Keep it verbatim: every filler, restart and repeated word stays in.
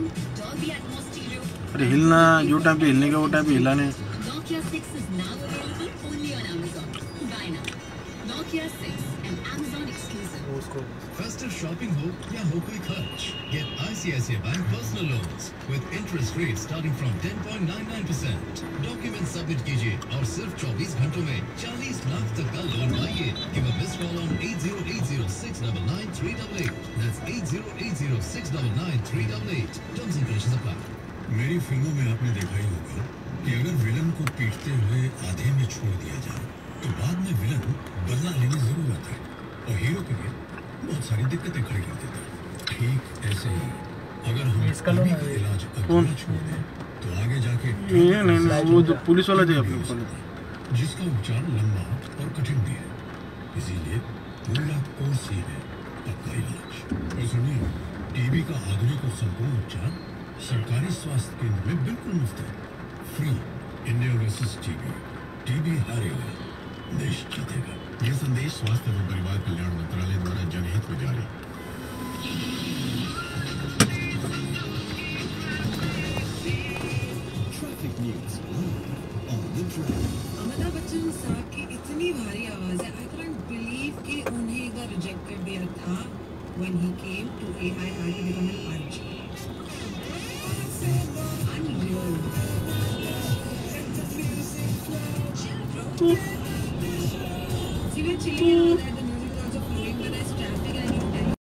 अरे हिलना, जो टाइम पे हिलने का वो टाइम पे हिला नहीं। Nokia six is now available only on Amazon. Buy now. Nokia six, an Amazon exclusive. Festive shopping हो या हो कोई खर्च, get I C I C I Bank personal loans with interest rates starting from ten point nine nine percent. Documents submit कीजिए और सिर्फ चौबीस घंटों में चालीस लाख तक का लोन पाइए। Give a missed call on eight zero eight zero six nine nine three eight eight. That's eight zero eight zero six nine nine three eight eight. Terms and conditions apply. मेरी फिल्मों में आपने देखा ही होगा कि अगर villain को पीटते हुए आधे में छोड़ दिया जाए तो बाद में विलन बदला लेने जरूर आता है और हीरो के लिए बहुत सारी दिक्कतें खड़ी कर देता है। ठीक ऐसे ही अगर हम कभी का इलाज अधूरा छोड़ दें तो आगे जाके ये नहीं नहीं वो जो पुलिस वाला थे अपने जिसका उपचार लंबा और कठिन भी है, इसीलिए पूरा कोर्स ही है पक्का इलाज। और सुनिए, टीबी का आधुनिक और संपूर्ण उपचार सरकारी स्वास्थ्य केंद्र में बिल्कुल मुफ्त है, free. India versus TB, TB हारेगा, देश जीतेगा। यह संदेश स्वास्थ्य एवं परिवार कल्याण मंत्रालय द्वारा जनहित में जारी। Traffic news on the track. Amitabh Bachchan साहब की इतनी भारी आवाज है, I can't believe कि उन्हें एक बार रिजेक्ट कर दिया था when he came to A I R to become an R J. Unreal.